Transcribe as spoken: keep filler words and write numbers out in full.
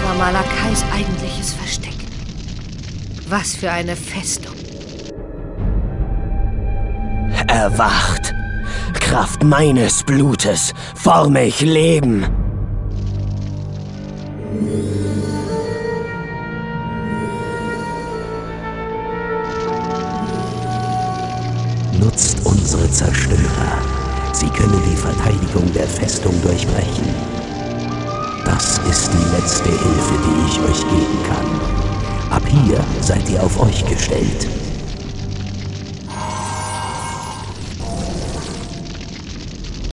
war Malakais eigentliches Versteck. Was für eine Festung. Erwacht! Kraft meines Blutes forme ich Leben! Nutzt unsere Zerstörer. Sie können die Verteidigung der Festung durchbrechen. Das ist die letzte Hilfe, die ich euch geben kann. Ab hier seid ihr auf euch gestellt.